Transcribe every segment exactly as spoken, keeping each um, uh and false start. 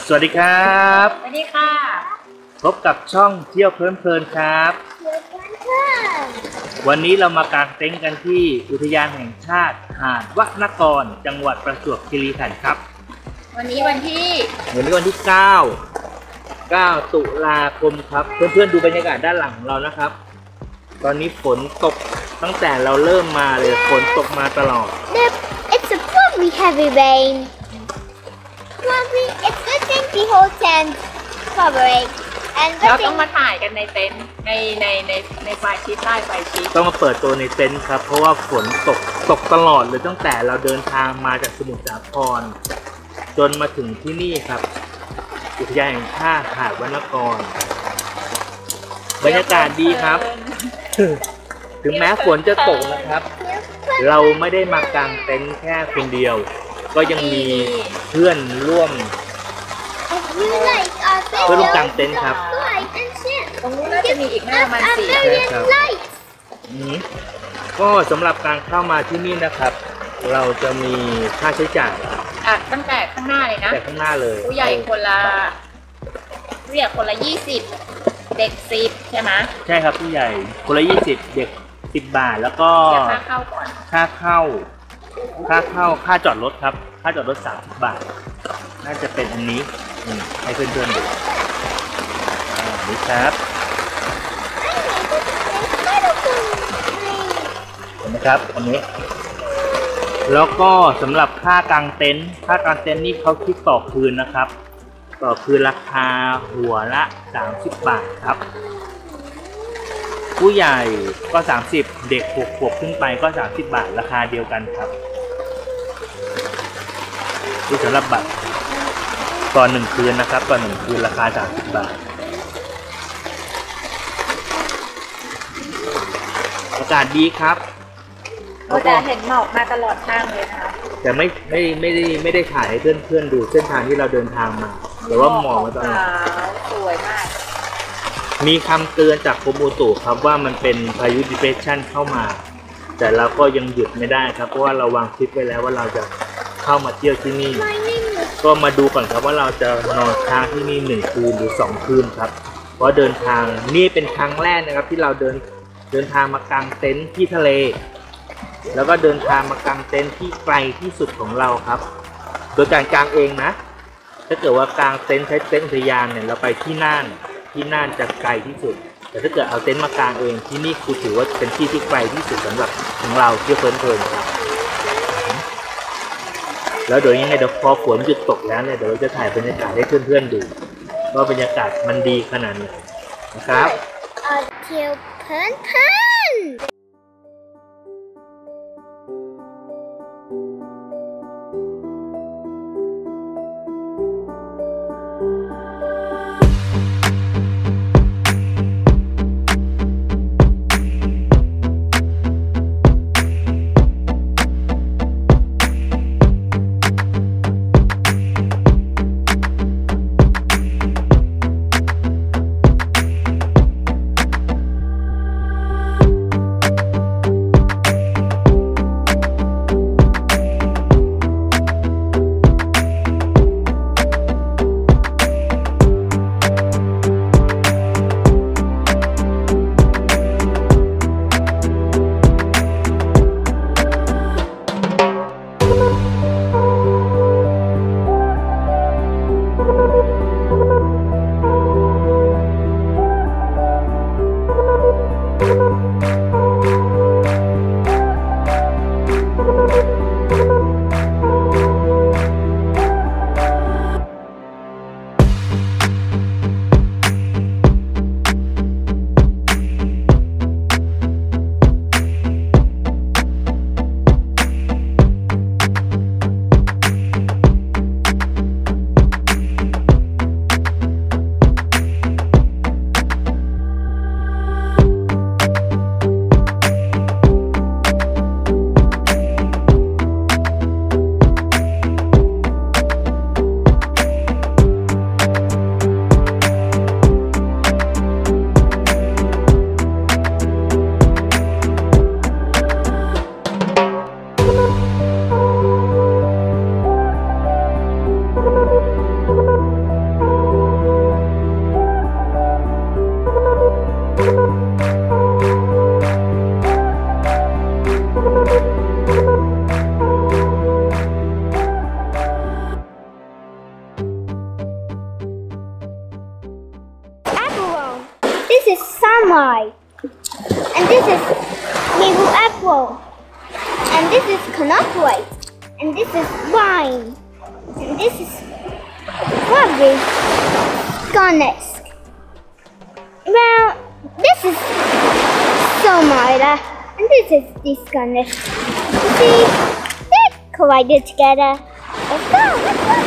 สวัสดีครับสวัสดีค่ะพบกับช่องเที่ยวเพลินๆครับวันนี้เรามากางเต็นท์กันที่อุทยานแห่งชาติหาดวนครจังหวัดประจวบคีรีขันธ์ครับวันนี้วันที่วันนี้วันที่เก้า เก้าตุลาคมครับเพื่อนๆดูบรรยากาศด้านหลังของเรานะครับตอนนี้ฝนตกตั้งแต่เราเริ่มมาเลยฝนตกมาตลอด It's a very heavy rain. Probably it's getting the whole tent covering. And เราต้องมาถ่ายกันในเต็นท์ในในในในไฟชีตใต้ไฟชีตต้องมาเปิดตัวในเต็นท์ครับเพราะว่าฝนตกตกตลอดเลยตั้งแต่เราเดินทางมาจากสมุทรสาครจนมาถึงที่นี่ครับอุทยานแห่งชาติหาดวนครบรรยากาศดีครับถึงแม้ฝนจะตกนะครับเราไม่ได้มากางเต็นท์แค่คนเดียวก็ยังมีเพื่อนร่วมเพื่อนร่วมกางเต็นท์ครับตรงนู้นน่าจะมีอีกหน้ามันสี่ครับก็สำหรับการเข้ามาที่นี่นะครับเราจะมีค่าใช้จ่ายอ่ะตั้งแต่ข้างหน้าเลยนะแต่ข้างหน้าเลยผู้ใหญ่คนละผู้ใหญ่คนละยี่สิบเด็กสิบใช่ไหมใช่ครับผู้ใหญ่คนละยี่สิบเด็กสิบบาทแล้วก็ค่าเข้าก่อนค่าเข้าค่าเข้าค่าจอดรถครับค่าจอดรถสามสิบบาทน่าจะเป็นอันนี้ให้เพื่อนๆดูนี่ครับเห็นไหมครับอันนี้แล้วก็สำหรับค่ากางเต็นท์ค่ากางเต็นท์นี่เขาคิดต่อคืนนะครับต่อคืนราคาหัวละสามสิบบาทครับผู้ใหญ่ก็สามสิบเด็กหกขวบขึ้นไปก็สามสิบบาทราคาเดียวกันครับนี่สำหรับบัตรต่อหนึ่งคืนนะครับต่อหนึ่งคืนราคาสามสิบบาทอากาศดีครับเราจะเห็นหมอกมาตลอดทางเลยนะคะแต่ไม่ไม่ไม่ได้ไม่ได้ถ่ายให้เพื่อนๆดูเส้นทางที่เราเดินทางมาแต่ว่าหมอกมาตลอดสวยมากมีคำเตือนจากกรมอุตุครับว่ามันเป็นพายุ depression เข้ามาแต่เราก็ยังหยุดไม่ได้ครับเพราะว่าเราวางคลิปไว้แล้วว่าเราจะเข้ามาเที่ยวที่นี่ก็มาดูก่อนครับว่าเราจะนอนค้างที่นี่หนึ่งคืนหรือสองคืนครับเพราะเดินทางนี่เป็นครั้งแรกนะครับที่เราเดินเดินทางมากางเต็นท์ที่ทะเลแล้วก็เดินทางมากางเต็นท์ที่ไกลที่สุดของเราครับโดยการกางเองนะถ้าเกิดว่ากางเต็นท์ใช้เต็นท์อุทยานเนี่ยเราไปที่น่านที่น่านจะไกลที่สุดแต่ถ้าเกิดเอาเต็นท์มากางเองที่นี่คือถือว่าเป็นที่ที่ไกลที่สุดสำหรับของเราเที่ยวเพลินๆครับแล้วเดี๋ยวยังไงเดี๋ยวพอฝนหยุดตกแล้วเนี่ยเดี๋ยวจะถ่ายบรรยากาศให้เพื่อนๆดูว่าบรรยากาศมันดีขนาดไหนนะครับเที่ยวเพลินๆ this is samurai. And this is maple apple. And this is coconut. And this is wine. And this is strawberry scarlet. Well, this is Somara. And this is this scarlet. You see, they're collided together. Let's go, let's go.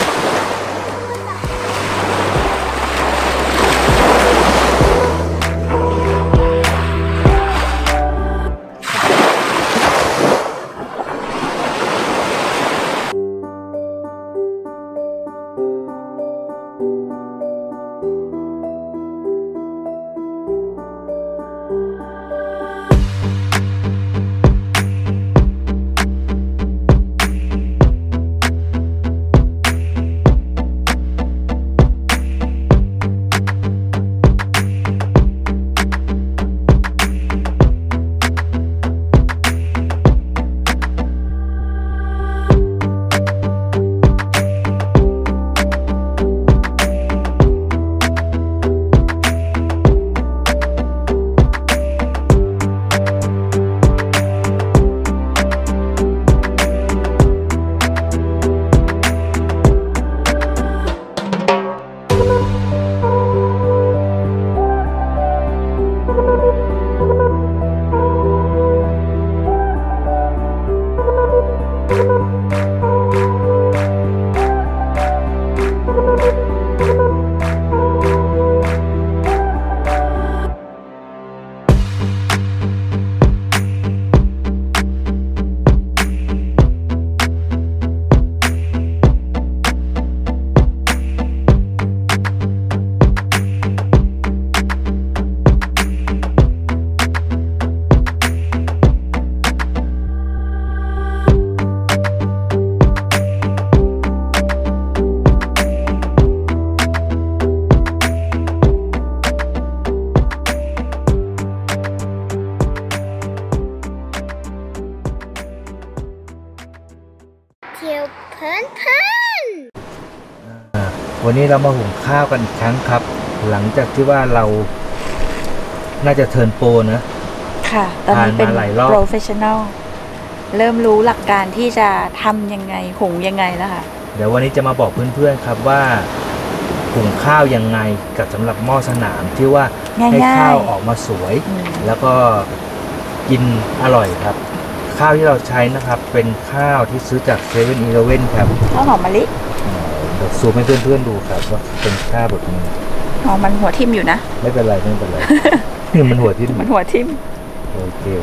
เที่ยวเพลินเพลินวันนี้เรามาหุงข้าวกันอีกครั้งครับ หลังจากที่ว่าเราน่าจะเทิร์นโปรนะค่ะตอนนี้เป็นผ่านมาหลายรอบ professional เริ่มรู้หลักการที่จะทำยังไงหุงยังไงแล้วค่ะเดี๋ยววันนี้จะมาบอกเพื่อนๆครับว่าหุงข้าวยังไงกับสำหรับหม้อสนามที่ว่าให้ข้าวออกมาสวยแล้วก็กินอร่อยครับข้าวที่เราใช้นะครับเป็นข้าวที่ซื้อจากเซเว่นอีเลฟเว่นครับข้าวหอมมะลิเดี๋ยวซูมให้เพื่อนๆดูครับว่าเป็นข้าวแบบนี้อ๋อมันหัวทิ่มอยู่นะไม่เป็นไรไม่เป็นไรนี่มันหัวทิ่มมันหัวทิ่มโอเค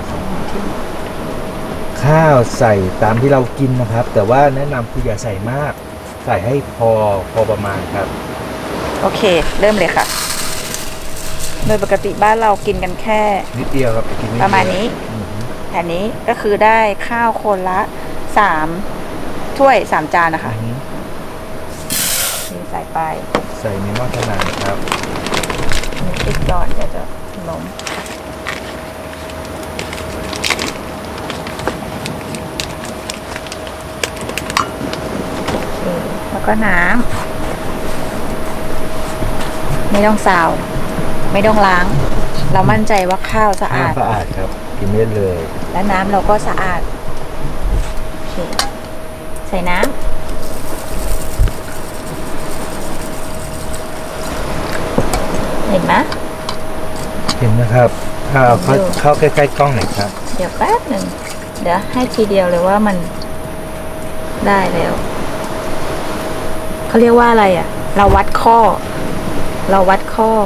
ข้าวใส่ตามที่เรากินนะครับแต่ว่าแนะนำคืออย่าใส่มากใส่ให้พอพอประมาณครับโอเคเริ่มเลยค่ะโดยปกติบ้านเรากินกันแค่นิดเดียวครับกินประมาณนี้แต่นี้ก็คือได้ข้าวคนละสามถ้วยสามจานนะคะนี่ใส่ไปใส่ในหม้อขนาดครับติดก่อนเดี๋ยวจะล้มแล้วก็น้ำไม่ต้องซาวไม่ต้องล้างเรามั่นใจว่าข้าวสะอาดสะอาดครับกินได้เลยและน้ำเราก็สะอาดใส่น้ำเห็นไหมเห็นนะครับเอาเข้าเข้าใกล้ๆกล้องหน่อยครับเดี๋ยวแป๊บหนึ่งเดี๋ยวให้ทีเดียวเลยว่ามันได้แล้วเขาเรียกว่าอะไรอ่ะเราวัดข้อเราวัดข้อ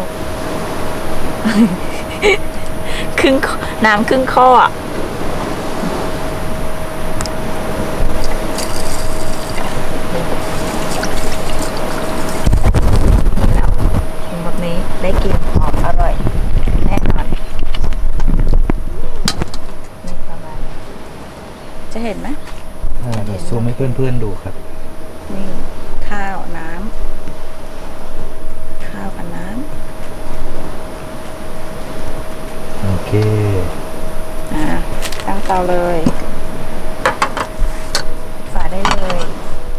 ครึ่งน้ำครึ่งข้ออ่ะแบบนี้ได้กลิ่นหอมอร่อยแน่นอนนี่ประมาณจะเห็นไหมเดี๋ยวซูมให้เพื่อนๆดูครับนี่ข้าวน้ำข้าวกับน้ำโอเคอ่าตั้งเตาเลยฝาได้เลย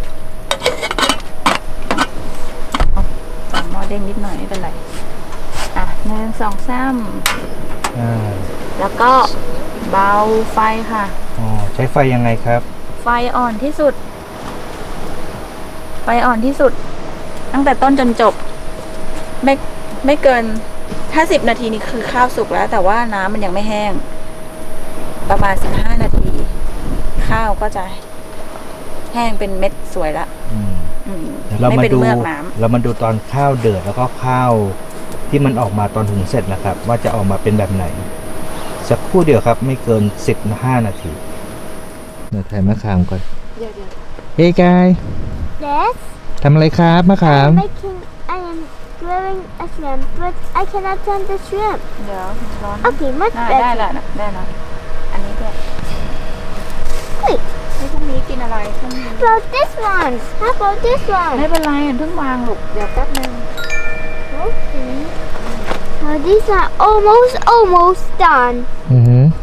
ฝาหม้อเด้งนิดหน่อยไม่เป็นไรอ่ะหนึ่งสองสามอ่าแล้วก็เบาไฟค่ะอ๋อใช้ไฟยังไงครับไฟอ่อนที่สุด ไฟอ่อนที่สุด ตั้งแต่ต้นจนจบ ไม่ไม่เกินถ้าสิบนาทีนี่คือข้าวสุกแล้ว แต่ว่าน้ำมันยังไม่แห้ง ประมาณสิบห้านาที ข้าวก็จะแห้งเป็นเม็ดสวยละอืมอืมเดี๋ยวเราไม่มาเป็นดูเมือกน้ำเรามาดูตอนข้าวเดือดแล้วก็ข้าวที่มันออกมาตอนหุงเสร็จนะครับ ว่าจะออกมาเป็นแบบไหน สักครู่เดียวครับ ไม่เกินสิบห้านาทีเดี๋ยวถ่ายมะขามก่อนเดี๋ยวเดี๋ยวเฮ้ยกาย Yes. ทำอะไรครับมะขาม I'm making. I am growing a shrimp, but I cannot turn the shrimp. เดี๋ยวร้อน Okay, much ได้ได้ better. แล้วนะได้แล้วอันนี้ด้วย Wait. ให้พรุ่งนี้กินอะไรพรุ่งนี้ How about this one? How about this ไม่ one? เป็นไรเพิ่งวางลูกเดี๋ยวแป๊บนึง Okay. Now these are almost, almost done. อือหือ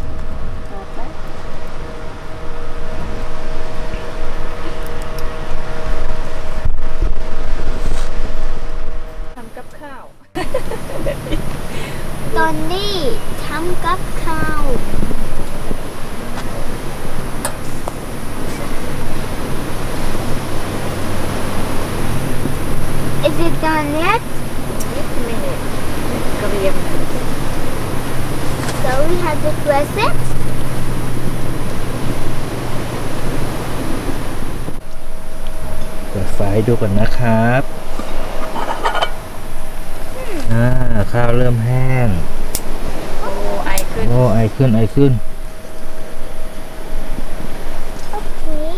ทำกับข้าวตอนนี้ทำกับข้าว Is it done yet? นิดนึงกระเทียม So we have to press it. เปิดไฟให้ดูก่อนนะครับ อ่า ข้าวเริ่มแห้งโอ้ไอขึ้นโอ้ ไอขึ้น ไอขึ้น Okay.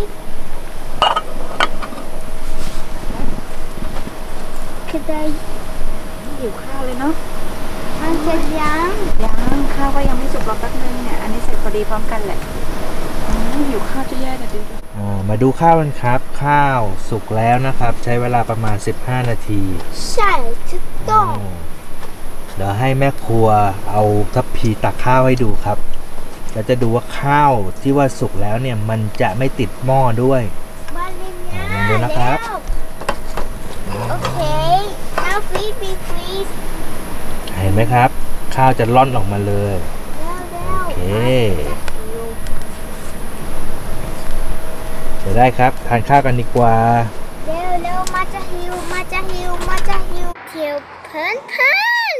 Could I หิวข้าวเลยเนาะมันจะยังยังข้าวก็ยังไม่สุกหรอกแป๊บนึงเนี่ยอันนี้เสร็จพอดีพร้อมกันแหละอืมหิวข้าวจะแย่แต่ดูดิอ่า มาดูข้าวกันครับ ข้าวสุกแล้วนะครับ ใช้เวลาประมาณสิบห้านาทีใช่ถูกต้องเดี๋ยวให้แม่ครัวเอาทัพพีตักข้าวให้ดูครับ แล้วจะดูว่าข้าวที่ว่าสุกแล้วเนี่ยมันจะไม่ติดหม้อด้วยมาเลยอ่าลองดูนะครับโอเค now feed me please เห็นไหมครับ ข้าวจะล่อนออกมาเลยเร็วเร็วโอเค จะได้ครับ ทานข้าวกันดีกว่าเร็วเร็วมาจะหิวมาจะหิวมาจะหิวเที่ยวเพลินเพลิน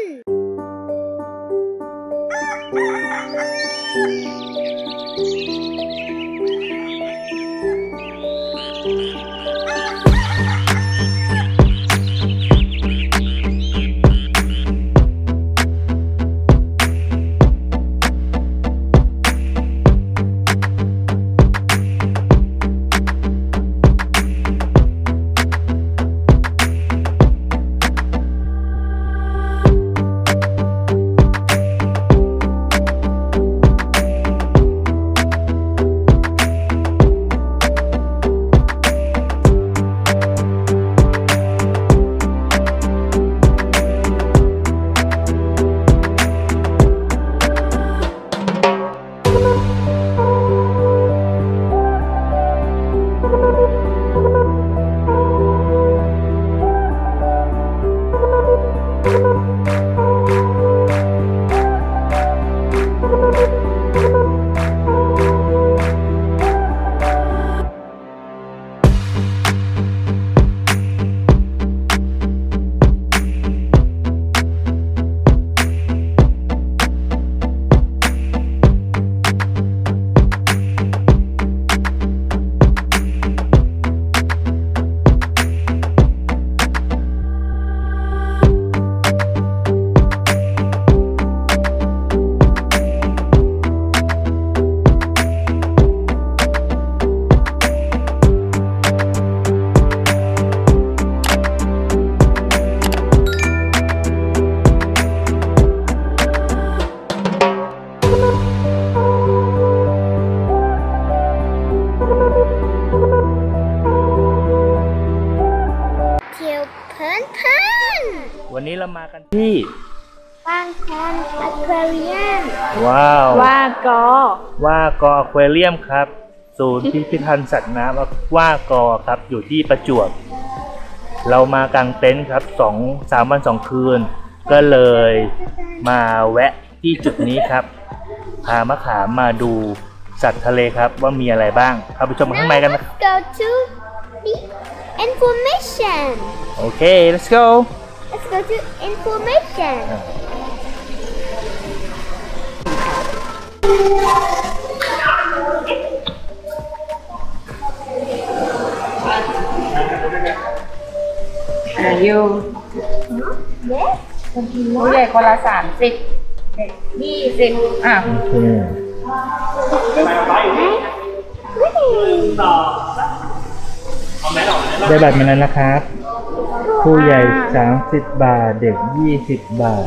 วันนี้เรามากันที่บางแคอควาเรียมว้าวว่ากอว่ากออควาเรียมครับ ศูนย์พิพิธภัณฑ์สัตว์น้ำว่ากอครับอยู่ที่ประจวบ เรามากางเต็นท์ครับสองสามวันสองคืนก็เลยมาแวะที่จุดนี้ครับพามะขามมาดูสัตว์ทะเลครับว่ามีอะไรบ้างเข้าไปชมข้างในกันนะ Let's go to the information. โอเค let's go Let's go to information. อายุ Yes. ผู้ใหญ่คนละสามสิบเด็กยี่สิบอ่ะโอเค ได้บัตรมาแล้วนะครับ ผู้ใหญ่สามสิบบาทเด็กยี่สิบบาท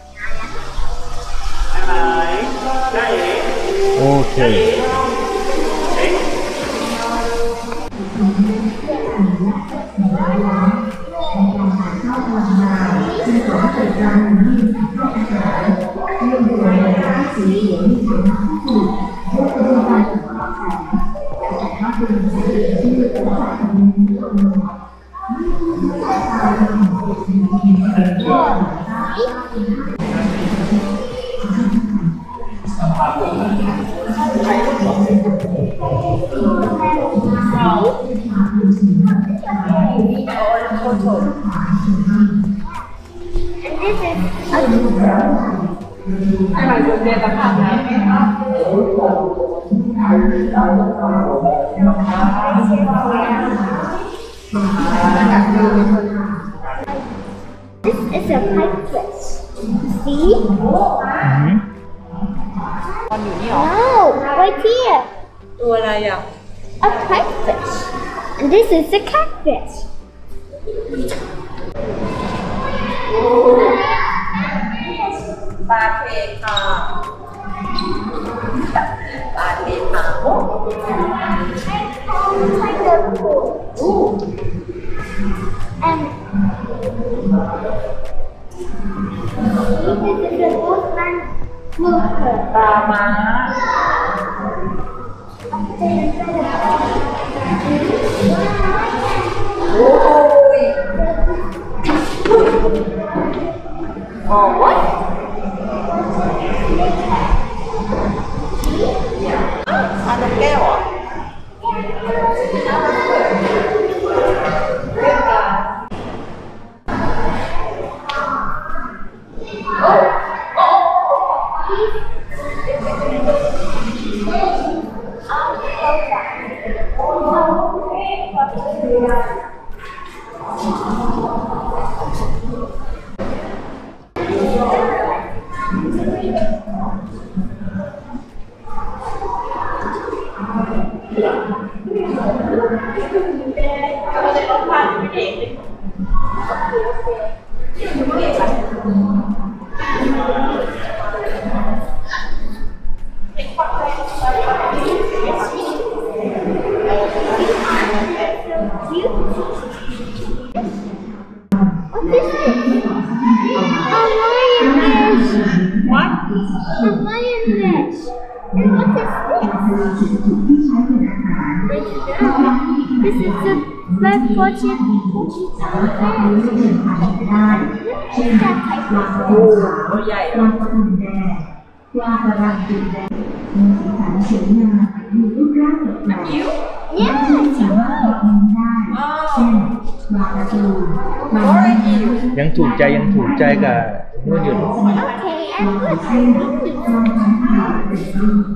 โอเค This is a pipe fish. See? อือหือตอนอยู่นี่หรอ No, right here. ตัวอะไรอ่ะ A pipe fish. And this is a catfish. ปลาเทค่ะปลาเทค่ะ Ooh. And this is a wolfman looper. ปลาม้า โอ้ย Oh, what? ปลานกแก้วเหรอ What is this? A lionfish. What? A lionfish. And what is this? This is a red-footed fish. What is that type of ตัวใหญ่ว่ากำลังดูแลมีสีสันสวยงามมีรูปร่างแบบไหนยิ้ว Yeah, สามารถออกเงินได้เช่นวาการ์ตูนวาโอ้ยงยิ้วยังถูกใจยังถูกใจกับนู่นอยู่ okay, and what เช่นวางพันธุ์ผ่าเป็นรูป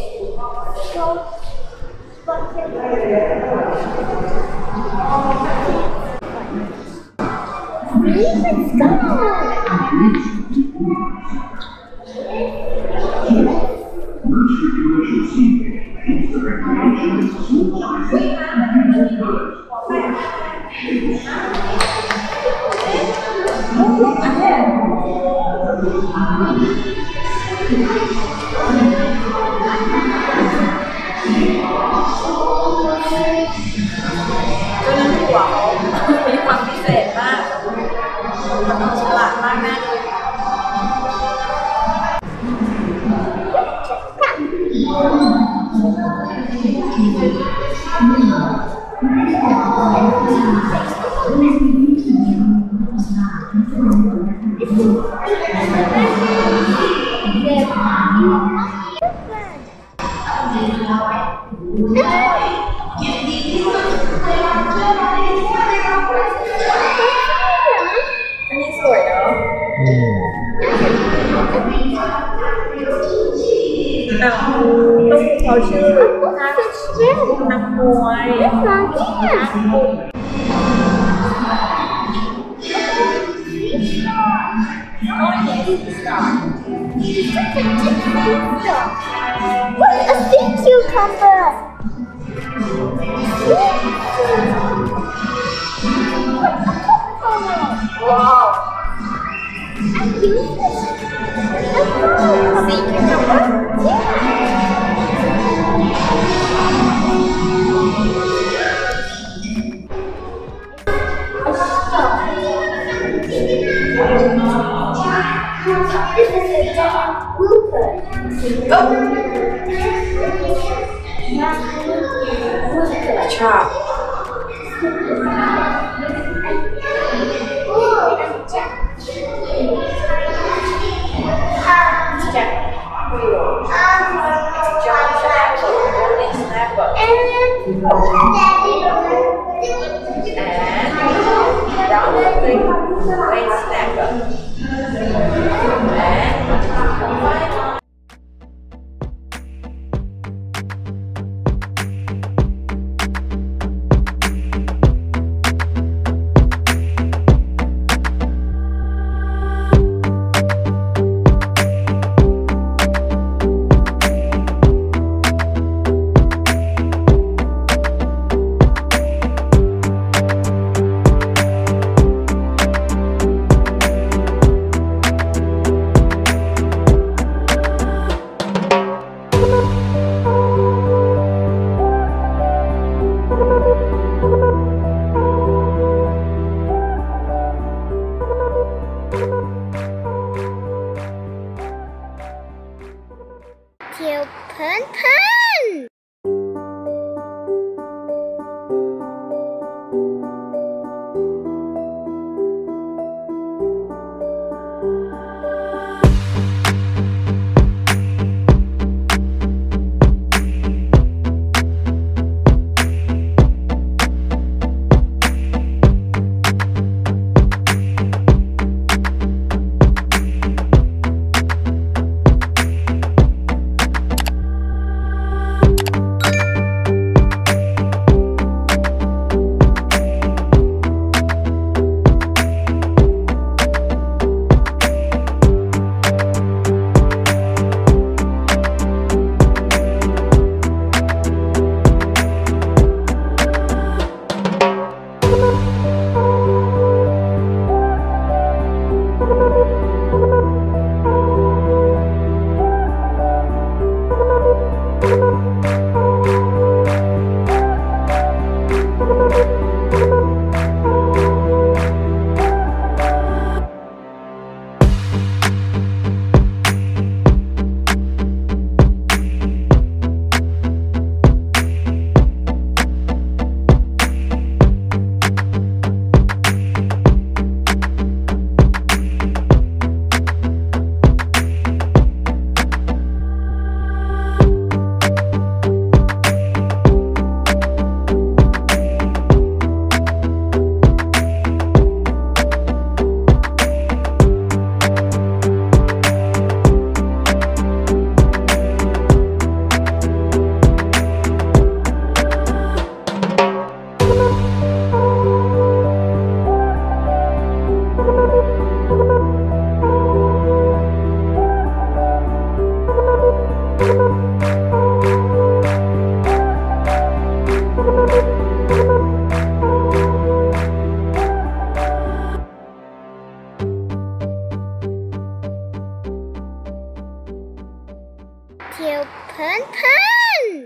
Let's go. This is ชื่อนักมวย What a sea cucumber! Wow I use it. sea cucumber This is a giant grouper. chop Till Pun Pun! Till Pun Pun!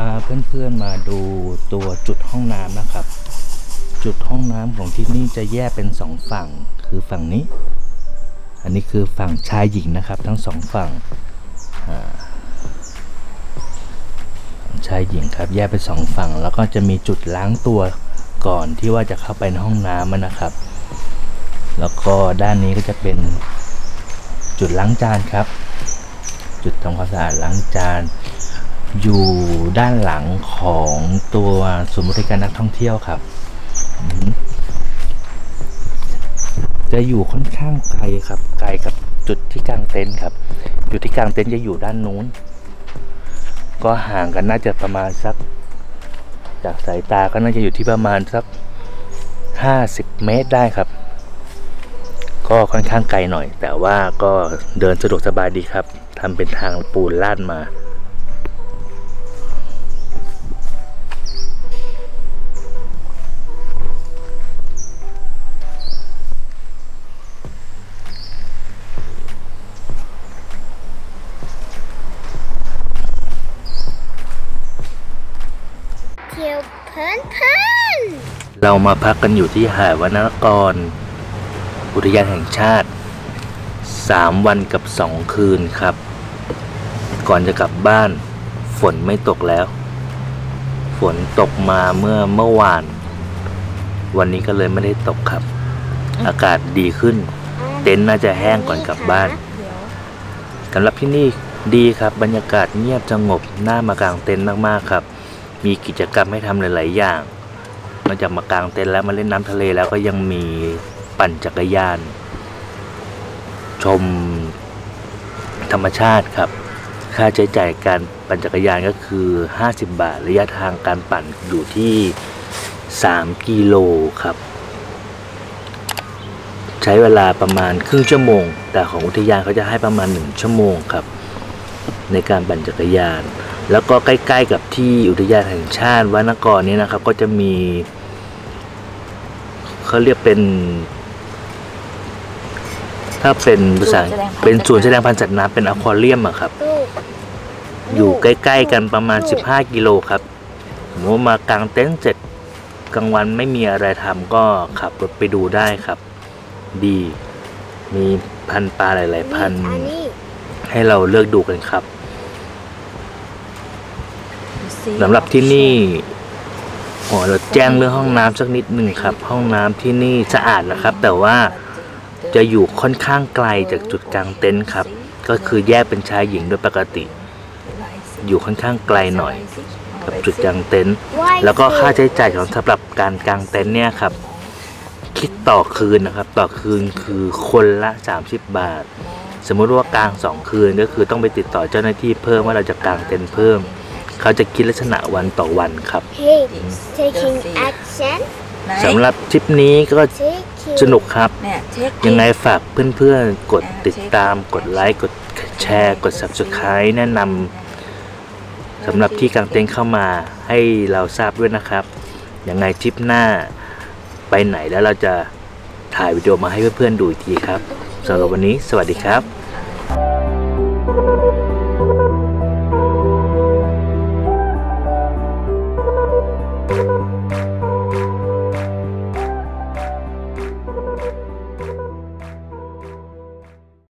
าเพื่อนๆมาดูตัวจุดห้องน้ำนะครับ จุดห้องน้ำของที่นี่จะแยกเป็นสองฝั่งคือฝั่งนี้ อันนี้คือฝั่งชายหญิงนะครับทั้งสองฝั่งชายหญิงครับแยกเป็นสองฝั่งแล้วก็จะมีจุดล้างตัวก่อนที่ว่าจะเข้าไปในห้องน้ำนะครับ แล้วก็ด้านนี้ก็จะเป็นจุดล้างจานครับ จุดทำความสะอาดล้างจานอยู่ด้านหลังของตัวศูนย์บริการนักท่องเที่ยวครับจะอยู่ค่อนข้างไกลครับไกลกับจุดที่กางเต็นท์ครับจุดที่กางเต็นท์จะอยู่ด้านนู้นก็ห่างกันน่าจะประมาณสักจากสายตาก็น่าจะอยู่ที่ประมาณสักห้าสิบเมตรได้ครับก็ค่อนข้างไกลหน่อยแต่ว่าก็เดินสะดวกสบายดีครับทำเป็นทางปูนลาดมาเที่ยวเพลินเพลินเรามาพักกันอยู่ที่หาดวนารกรอุทยานแห่งชาติสามวันกับสองคืนครับก่อนจะกลับบ้านฝนไม่ตกแล้วฝนตกมาเมื่อเมื่อวานวันนี้ก็เลยไม่ได้ตกครับอากาศดีขึ้นเต็นท์น่าจะแห้งก่อนกลับบ้านสำหรับที่นี่ดีครับบรรยากาศเงียบสงบน่ามากางเต็นท์มากๆครับมีกิจกรรมให้ทำหลายๆอย่างนอกจากมากางเต็นท์แล้วมาเล่นน้ำทะเลแล้วก็ยังมีปั่นจักรยานชมธรรมชาติครับค่าใช้จ่ายการปั่นจักรยานก็คือห้าสิบบาทระยะทางการปั่นอยู่ที่สามกิโลครับใช้เวลาประมาณครึ่งชั่วโมงแต่ของอุทยานเขาจะให้ประมาณหนึ่งชั่วโมงครับในการปั่นจักรยานแล้วก็ใกล้ๆกับที่อุทยานแห่งชาติวนารกรนี้นะครับก็จะมีเขาเรียกเป็นถ้าเป็นภาษาเป็นศูนย์แสดงพันธุ์สัตว์น้ำเป็นอควาเรียมอะครับอยู่ใกล้ๆกันประมาณสิบห้ากิโลครับสมมติมากางเต็นท์เสร็จกลางวันไม่มีอะไรทำก็ขับรถไปดูได้ครับดีมีพันปลาหลายๆพันให้เราเลือกดูกันครับสำหรับที่นี่อ๋อเราแจ้งเรื่องห้องน้ำสักนิดหนึ่งครับห้องน้ำที่นี่สะอาดนะครับแต่ว่าจะอยู่ค่อนข้างไกลจากจุดกางเต็นท์ครับก็คือแยกเป็นชายหญิงโดยปกติอยู่ค่อนข้างไกลหน่อยกับจุดกางเต็นท์แล้วก็ค่าใช้จ่ายของสำหรับการกางเต็นท์เนี่ยครับคิดต่อคืนนะครับต่อคืนคือคนละสามสิบบาทสมมุติว่ากางสองคืนก็คือต้องไปติดต่อเจ้าหน้าที่เพิ่มว่าเราจะกางเต็นท์เพิ่มเขาจะคิดลักษณะวันต่อวันครับ Hey, taking action สำหรับทริปนี้ก็สนุกครับยังไงฝากเพื่อนๆกดติดตามกดไลค์กดแชร์กด ซับสไครบ์ แนะนำสำหรับที่กางเต็นท์เข้ามาให้เราทราบด้วยนะครับยังไงทริปหน้าไปไหนแล้วเราจะถ่ายวิดีโอมาให้เพื่อนๆดูอีกทีครับสำหรับวันนี้สวัสดีครับ